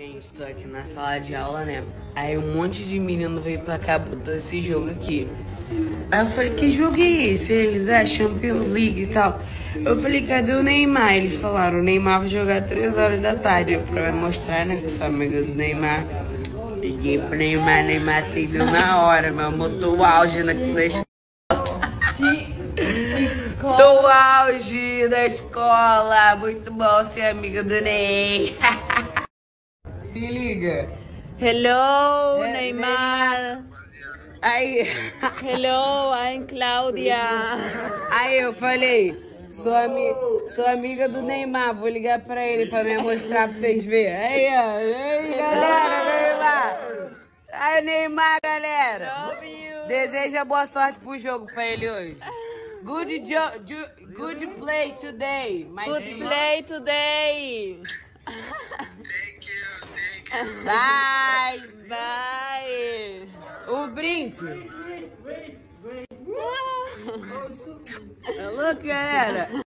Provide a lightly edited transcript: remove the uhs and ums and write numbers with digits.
Gente, tô aqui na sala de aula, né? Aí um monte de menino veio pra cá, botou esse jogo aqui. Aí eu falei, que jogo é esse? Eles, Champions League e tal. Eu falei, cadê o Neymar? Eles falaram, o Neymar vai jogar 3 horas da tarde. Pra mostrar, né, que sou amiga do Neymar. Liguei pro Neymar, Neymar atendeu na hora, meu amor, tô o auge da escola. Tô o auge da escola. Muito bom ser amiga do Ney. Se liga. Hello, Neymar. Aí, Hello, I'm Cláudia. aí eu falei, sou amiga do Neymar, vou ligar pra ele pra me mostrar pra vocês verem. Aí, ó, aí, galera, Neymar. Aí, Neymar, galera. Love you. Deseja boa sorte pro jogo pra ele hoje. Good play today. Good play today. Bye. Bye. O brinde. Look, galera.